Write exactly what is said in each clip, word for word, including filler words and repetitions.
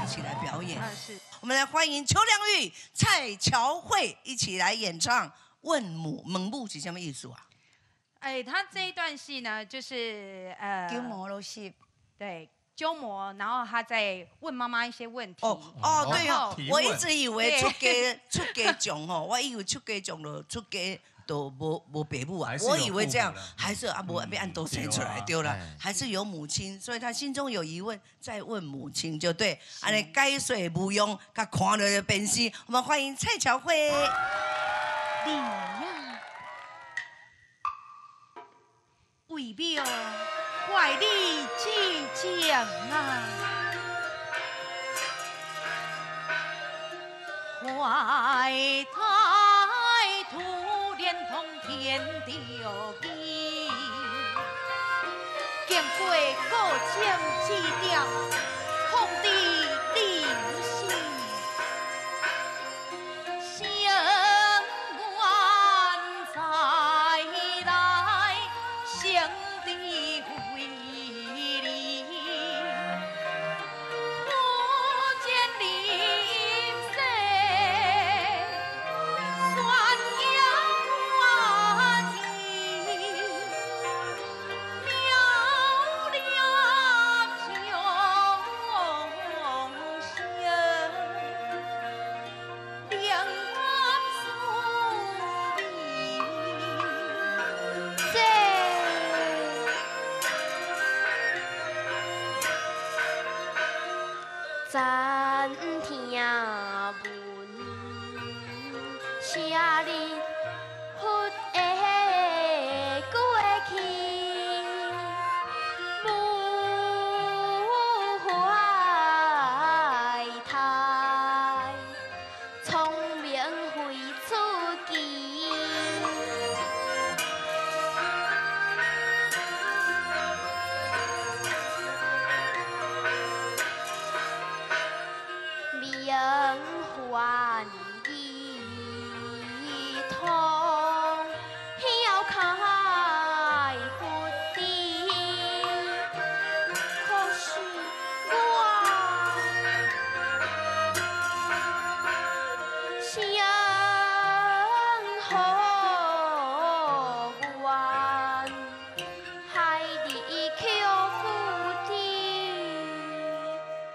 起来表演。 啊，是。 我们来欢迎邱良玉、蔡乔慧一起来演唱《问母》。问母是什么意思啊？ 哎，他这一段戏呢，就是呃， 鸠摩罗戏， 对。 鸠摩，然后他在问妈妈一些问题。 哦哦，对哦，我一直以为出家出家种哦，我以为出家种了出家都无无爸母啊，我以为这样，还是啊无被按都生出来丢了，还是有母亲，所以他心中有疑问，再问母亲就对。安尼解水无用，甲看到就变心。我们欢迎蔡乔慧。 你呀，为表怀你即将啊，怀胎徒连同天地义，经过各种指点，空地灵犀，相愿再来，相地为你，不见离世，算有怨意，了了穷乡，两岸疏离。 咱听闻写日忽会过去，母怀胎，聪明会出奇。明还意通，晓开福地。可是我想好愿，害你求福地。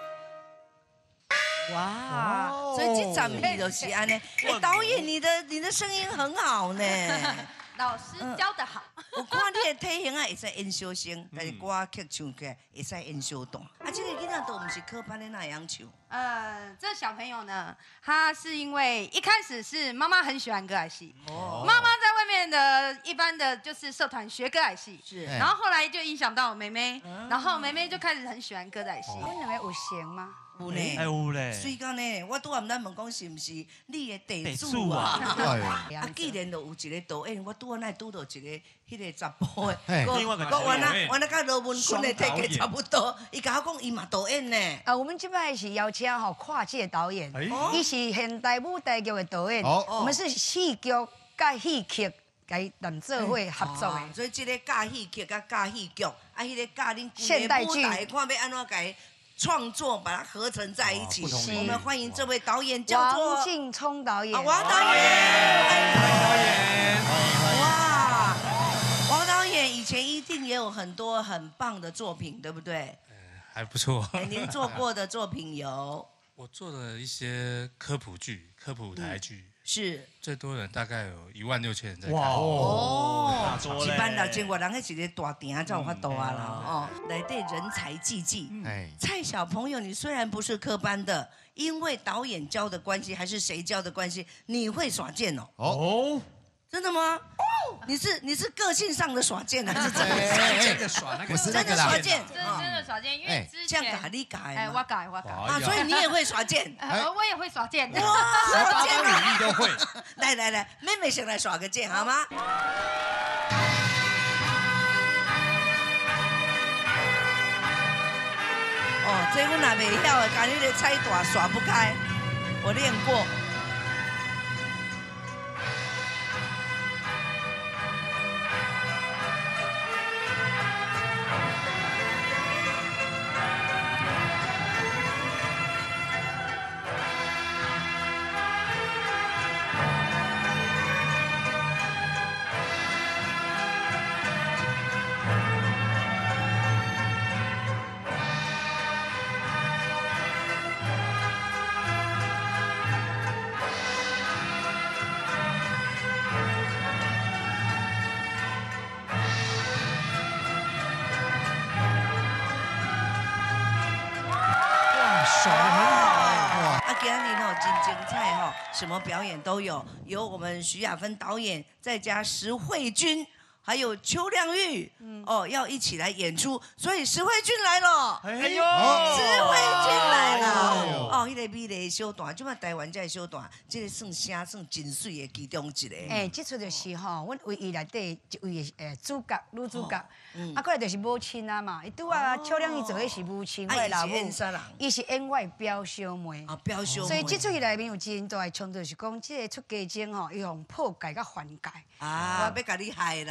哇，所以这场戏就是安尼。哎，导演，你的你的声音很好呢。 老师教的好。 我看你的体型啊，会使演小声，但是歌曲唱起来会使演小大。啊，这个囡仔都不是科班的那样唱。 呃，这小朋友呢，他是因为一开始是妈妈很喜欢歌仔戏， 哦妈妈在外面的一般的就是社团学歌仔戏， 是然后后来就影响到我妹妹，然后妹妹就开始很喜欢歌仔戏。 阮两个有型吗？ 有呢， 哎有嘞， 水讲呢，我拄暗咱问讲是毋是你的地地主主啊？ 啊， 啊，既然都有一个导演，我拄仔那拄到一个迄个查甫的， 嘿个另外一个个原导演来原来甲罗文坤的体格差不多，伊甲我讲伊嘛导演呢。 啊，我们这摆是邀请吼跨界导演，伊是现代舞台剧的导演， 哦我们是戏剧甲戏剧甲伊谈做伙合作哦的。 所以这个教戏剧甲教戏剧，啊，迄个教恁现代剧舞台，看要安怎改创作，把它合成在一起。我们欢迎这位导演叫做王劲聪导演。 啊王导演，欢迎导演。哇，王导演以前一定也有很多很棒的作品，对不对？ 还不错。 哎，您做过的作品有？ 我做了一些科普剧、科普舞台剧， 是最多人大概有一万六千人在看。 哇哦， 多嘞一般六千外人，迄是个大店才有法度啊啦。哦，内底人才济济。 哎， 蔡小朋友，你虽然不是科班的，因为导演教的关系，还是谁教的关系，你会耍剑哦？ 哦， 真的吗？你是你是个性上的耍剑，还是真的耍哎剑？ 这个耍那不是真的耍剑这是真的耍剑，因为之这样前改你改哎，我吗？ 改我改， 啊，所以你也会耍剑？ 呃，我也会耍剑。 哇，耍剑啊！ 领域都会。 来来来，妹妹先来耍个剑好吗？哦，这我哪袂晓的，刚那个菜大耍不开，我练过。 手的很好哎。哇！ 啊，今天吼真精彩吼，什么表演都有，有我们徐雅芬导演，再加石慧君。还有邱亮玉，嗯、哦，要一起来演出，所以石慧君来了，哎呦，石慧君来了，哦，迄、那个美丽的小段，即摆台湾这个小段，这个算声算真水的其中一个。 哎，这出就是吼，阮唯一内底一位的诶主角女主角，啊，过来就是母亲啊嘛，伊拄啊邱亮玉做的是母亲，我的老母，伊是演我的表小妹， 啊，表小妹， 所以这出戏内面有真大的冲突，是讲这个出家前吼，伊用破戒甲还戒， 啊，要甲你害啦。